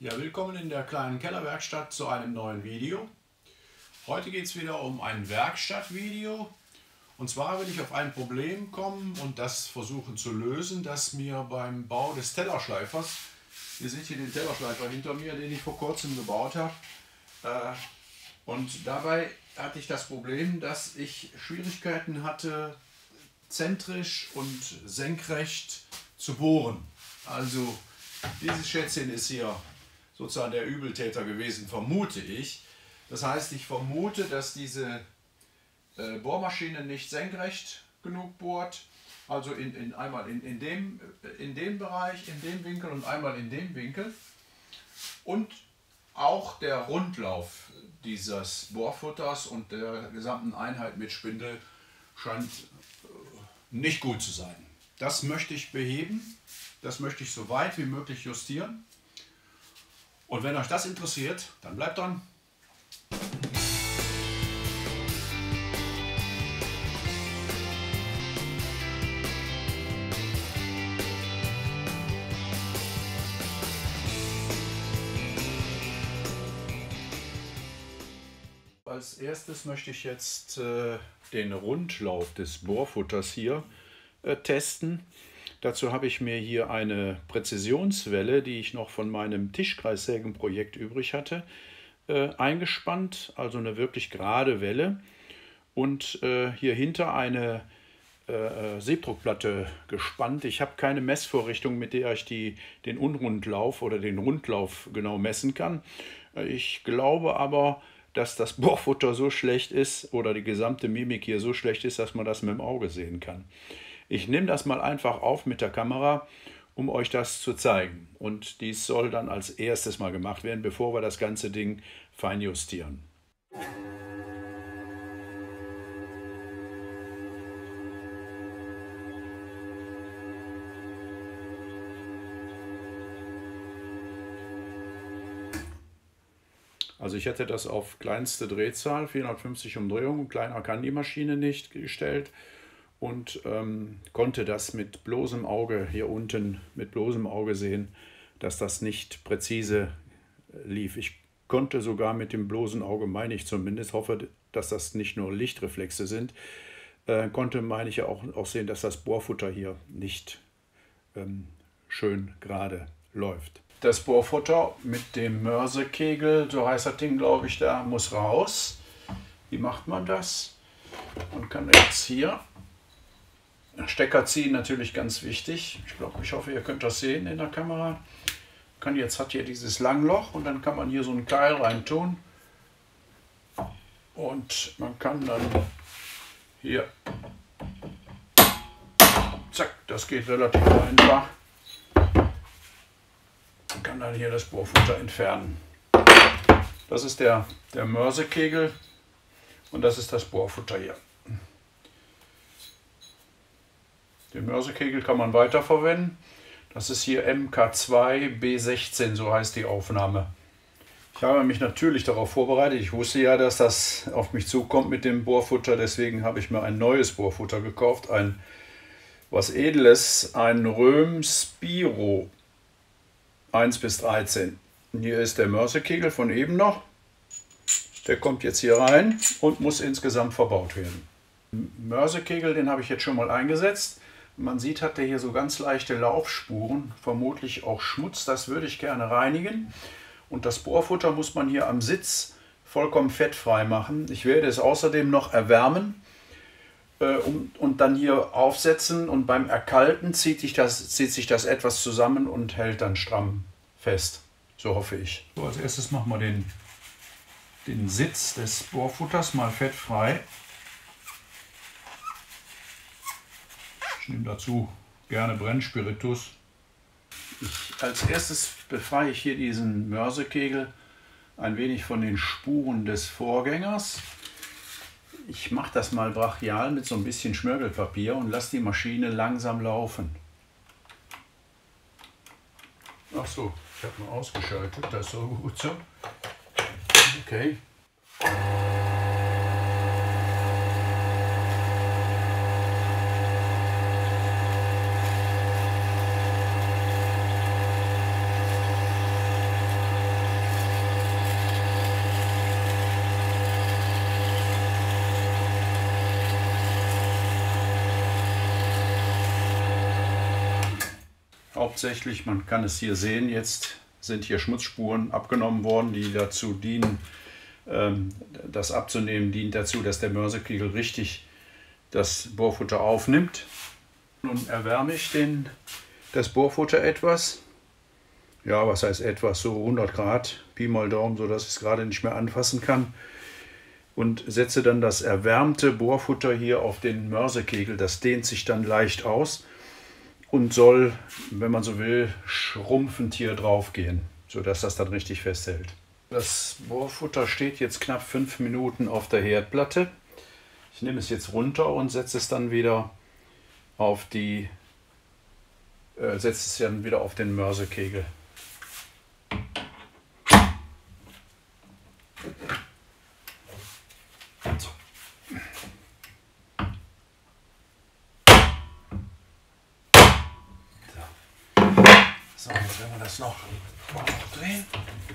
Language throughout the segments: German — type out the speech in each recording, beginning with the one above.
Ja, willkommen in der kleinen Kellerwerkstatt zu einem neuen Video. Heute geht es wieder um ein Werkstattvideo. Und zwar will ich auf ein Problem kommen und das versuchen zu lösen, das mir beim Bau des Tellerschleifers, ihr seht hier den Tellerschleifer hinter mir, den ich vor kurzem gebaut habe. Und dabei hatte ich das Problem, dass ich Schwierigkeiten hatte, zentrisch und senkrecht zu bohren. Also dieses Schätzchen ist hier sozusagen der Übeltäter gewesen, vermute ich. Das heißt, ich vermute, dass diese Bohrmaschine nicht senkrecht genug bohrt, also einmal in dem Bereich, in dem Winkel und einmal in dem Winkel. Und auch der Rundlauf dieses Bohrfutters und der gesamten Einheit mit Spindel scheint nicht gut zu sein. Das möchte ich beheben, das möchte ich so weit wie möglich justieren. Und wenn euch das interessiert, dann bleibt dran. Als erstes möchte ich jetzt den Rundlauf des Bohrfutters hier testen. Dazu habe ich mir hier eine Präzisionswelle, die ich noch von meinem Tischkreissägenprojekt übrig hatte, eingespannt, also eine wirklich gerade Welle, und hier hinter eine Siebdruckplatte gespannt. Ich habe keine Messvorrichtung, mit der ich den Unrundlauf oder den Rundlauf genau messen kann. Ich glaube aber, dass das Bohrfutter so schlecht ist oder die gesamte Mimik hier so schlecht ist, dass man das mit dem Auge sehen kann. Ich nehme das mal einfach auf mit der Kamera, um euch das zu zeigen. Und dies soll dann als erstes mal gemacht werden, bevor wir das ganze Ding fein justieren. Also ich hätte das auf kleinste Drehzahl, 450 Umdrehungen, kleiner kann die Maschine nicht, gestellt. Und konnte das mit bloßem Auge hier unten, mit bloßem Auge sehen, dass das nicht präzise lief. Ich konnte sogar mit dem bloßen Auge, meine ich zumindest, hoffe, dass das nicht nur Lichtreflexe sind, konnte, meine ich, auch sehen, dass das Bohrfutter hier nicht schön gerade läuft. Das Bohrfutter mit dem Mörsekegel, so heißt das Ding, glaube ich, da muss raus. Wie macht man das? Man kann jetzt hier Stecker ziehen, natürlich ganz wichtig. Ich hoffe, ihr könnt das sehen in der Kamera. Hat hier dieses Langloch und dann kann man hier so einen Keil rein tun. Und man kann dann hier, zack, das geht relativ einfach. Man kann dann hier das Bohrfutter entfernen. Das ist der Mörsekegel und das ist das Bohrfutter hier. Den Mörsekegel kann man weiterverwenden. Das ist hier MK2 B16, so heißt die Aufnahme. Ich habe mich natürlich darauf vorbereitet. Ich wusste ja, dass das auf mich zukommt mit dem Bohrfutter. Deswegen habe ich mir ein neues Bohrfutter gekauft. Was Edles, ein Röhm Spiro 1 bis 13. Hier ist der Mörsekegel von eben noch. Der kommt jetzt hier rein und muss insgesamt verbaut werden. Mörsekegel, den habe ich jetzt schon mal eingesetzt. Man sieht, hat der hier so ganz leichte Laufspuren, vermutlich auch Schmutz, das würde ich gerne reinigen. Und das Bohrfutter muss man hier am Sitz vollkommen fettfrei machen. Ich werde es außerdem noch erwärmen und dann hier aufsetzen, und beim Erkalten zieht sich das etwas zusammen und hält dann stramm fest. So hoffe ich. So, als erstes machen wir den Sitz des Bohrfutters mal fettfrei. Ich nehme dazu gerne Brennspiritus. Als erstes befreie ich hier diesen Mörsekegel ein wenig von den Spuren des Vorgängers. Ich mache das mal brachial mit so ein bisschen Schmirgelpapier und lasse die Maschine langsam laufen. Ach so, ich habe mal ausgeschaltet, das ist so gut so. Okay. hauptsächlich, man kann es hier sehen, jetzt sind hier Schmutzspuren abgenommen worden, die dazu dienen, das abzunehmen, dient dazu, dass der Mörsekegel richtig das Bohrfutter aufnimmt. Nun erwärme ich das Bohrfutter etwas. Ja, was heißt etwas? So 100 Grad, Pi mal Daumen, sodass ich es gerade nicht mehr anfassen kann. Und setze dann das erwärmte Bohrfutter hier auf den Mörsekegel. Das dehnt sich dann leicht aus und soll, wenn man so will, schrumpfend hier drauf gehen, sodass das dann richtig festhält. Das Bohrfutter steht jetzt knapp 5 Minuten auf der Herdplatte. Ich nehme es jetzt runter und setze es dann wieder auf den Mörsekegel. So, jetzt werden wir das noch drehen.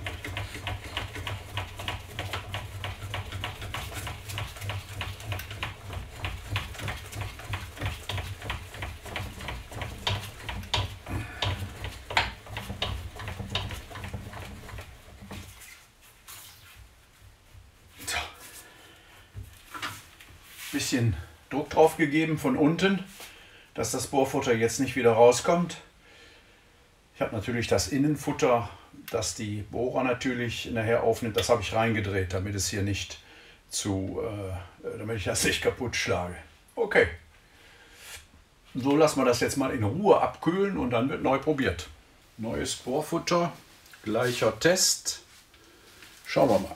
Bisschen Druck drauf gegeben von unten, dass das Bohrfutter jetzt nicht wieder rauskommt. Ich habe natürlich das Innenfutter, das die Bohrer natürlich nachher aufnimmt, das habe ich reingedreht, damit es hier nicht damit ich das nicht kaputt schlage. Okay, so lassen wir das jetzt mal in Ruhe abkühlen und dann wird neu probiert. Neues Bohrfutter, gleicher Test. Schauen wir mal.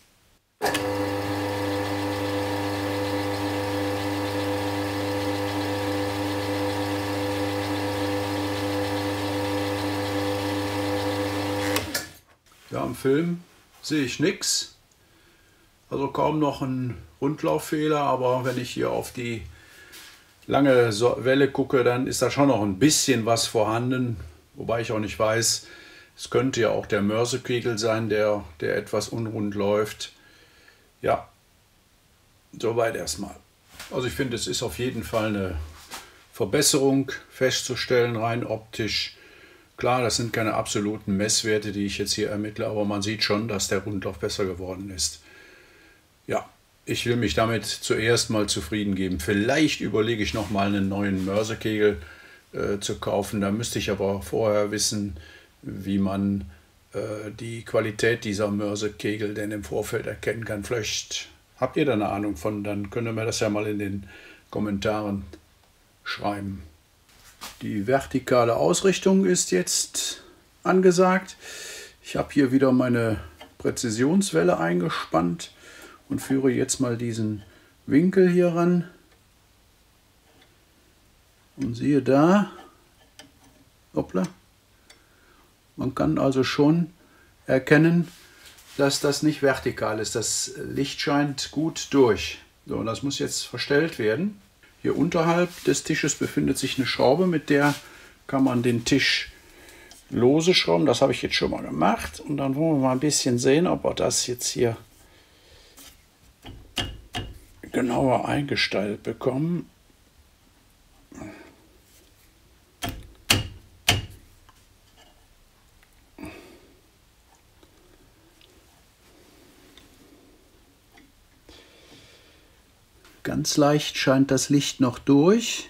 Ja, im Film sehe ich nichts, also kaum noch ein Rundlauffehler, aber wenn ich hier auf die lange Welle gucke, dann ist da schon noch ein bisschen was vorhanden, wobei ich auch nicht weiß, es könnte ja auch der Mörsekegel sein, der etwas unrund läuft. Ja, soweit erstmal. Also ich finde, es ist auf jeden Fall eine Verbesserung festzustellen, rein optisch. Klar, das sind keine absoluten Messwerte, die ich jetzt hier ermittle, aber man sieht schon, dass der Rundlauf besser geworden ist. Ja, ich will mich damit zuerst mal zufrieden geben. Vielleicht überlege ich noch mal einen neuen Mörsekegel zu kaufen. Da müsste ich aber vorher wissen, wie man die Qualität dieser Mörsekegel denn im Vorfeld erkennen kann. Vielleicht habt ihr da eine Ahnung von, dann könnt ihr mir das ja mal in den Kommentaren schreiben. Die vertikale Ausrichtung ist jetzt angesagt. Ich habe hier wieder meine Präzisionswelle eingespannt und führe jetzt mal diesen Winkel hier ran. Und siehe da, hoppla, man kann also schon erkennen, dass das nicht vertikal ist. Das Licht scheint gut durch. So, und das muss jetzt verstellt werden. Hier unterhalb des Tisches befindet sich eine Schraube, mit der kann man den Tisch lose schrauben. Das habe ich jetzt schon mal gemacht. Und dann wollen wir mal ein bisschen sehen, ob wir das jetzt hier genauer eingestellt bekommen. Ganz leicht scheint das Licht noch durch.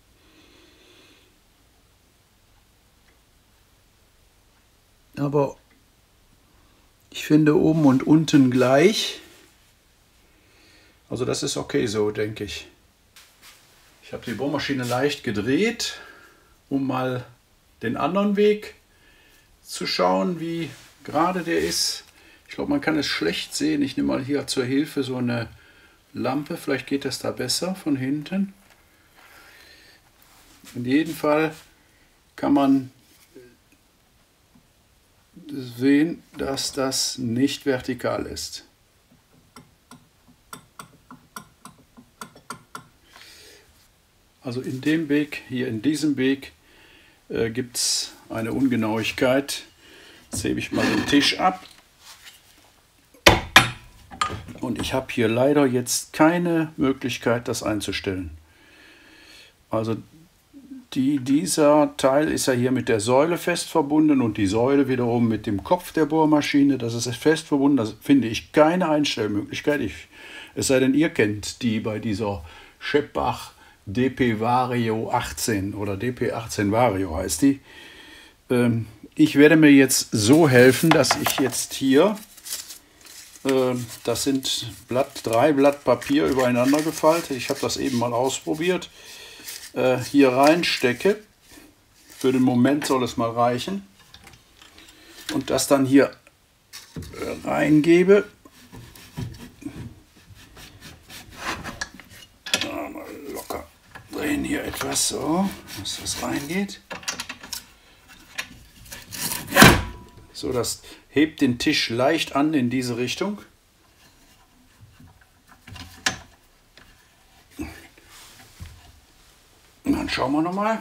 Aber ich finde oben und unten gleich. Also das ist okay so, denke ich. Ich habe die Bohrmaschine leicht gedreht, um mal den anderen Weg zu schauen, wie gerade der ist. Ich glaube, man kann es schlecht sehen. Ich nehme mal hier zur Hilfe so eine Lampe, vielleicht geht das da besser von hinten. In jedem Fall kann man sehen, dass das nicht vertikal ist. Also in dem Weg, hier in diesem Weg, gibt es eine Ungenauigkeit. Jetzt hebe ich mal den Tisch ab. Und ich habe hier leider jetzt keine Möglichkeit, das einzustellen. Also dieser Teil ist ja hier mit der Säule fest verbunden und die Säule wiederum mit dem Kopf der Bohrmaschine. Das ist fest verbunden. Da finde ich keine Einstellmöglichkeit. Es sei denn, ihr kennt die bei dieser Scheppach DP Vario 18 oder DP 18 Vario heißt die. Ich werde mir jetzt so helfen, dass ich jetzt hier, das sind 3 Blatt Papier übereinander gefaltet, ich habe das eben mal ausprobiert, hier reinstecke. Für den Moment soll es mal reichen. Und das dann hier reingebe. Mal locker drehen hier etwas so, dass das reingeht. So, das hebt den Tisch leicht an in diese Richtung. Und dann schauen wir nochmal.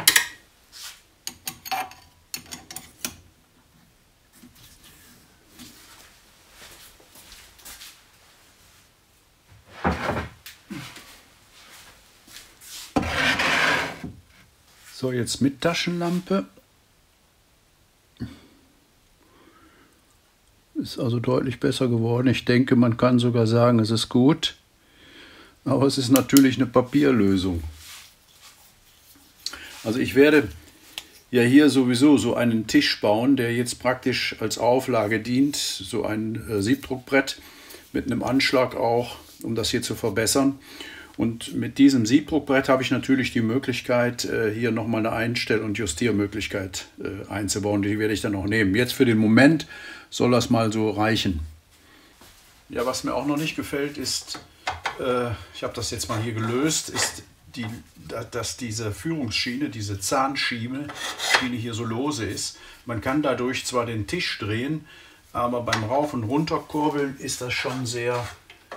So, jetzt mit Taschenlampe. Ist also deutlich besser geworden. Ich denke, man kann sogar sagen, es ist gut. Aber es ist natürlich eine Papierlösung. Also ich werde ja hier sowieso so einen Tisch bauen, der jetzt praktisch als Auflage dient. So ein Siebdruckbrett mit einem Anschlag auch, um das hier zu verbessern. Und mit diesem Siebdruckbrett habe ich natürlich die Möglichkeit, hier nochmal eine Einstell- und Justiermöglichkeit einzubauen. Die werde ich dann auch nehmen. Jetzt für den Moment soll das mal so reichen. Ja, was mir auch noch nicht gefällt ist, ich habe das jetzt mal hier gelöst, ist, dass diese Führungsschiene, diese Zahnschiene hier so lose ist. Man kann dadurch zwar den Tisch drehen, aber beim Rauf- und Runterkurbeln ist das schon sehr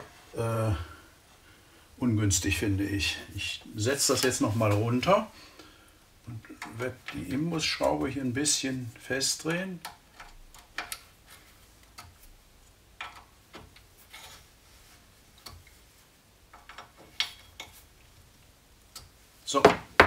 ungünstig, finde ich. Ich setze das jetzt noch mal runter und werde die Imbusschraube hier ein bisschen festdrehen. So.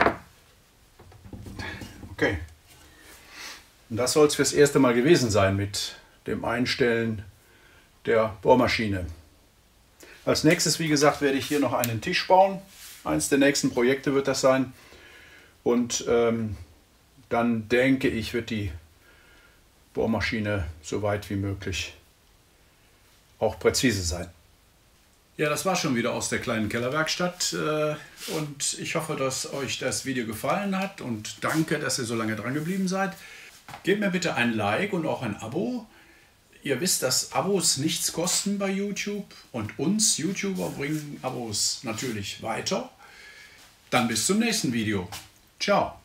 Okay. Und das soll es fürs erste Mal gewesen sein mit dem Einstellen der Bohrmaschine. Als nächstes, wie gesagt, werde ich hier noch einen Tisch bauen. Eins der nächsten Projekte wird das sein. Und dann denke ich, wird die Bohrmaschine so weit wie möglich auch präzise sein. Ja, das war schon wieder aus der kleinen Kellerwerkstatt und ich hoffe, dass euch das Video gefallen hat und danke, dass ihr so lange dran geblieben seid. Gebt mir bitte ein Like und auch ein Abo. Ihr wisst, dass Abos nichts kosten bei YouTube und uns YouTuber bringen Abos natürlich weiter. Dann bis zum nächsten Video. Ciao.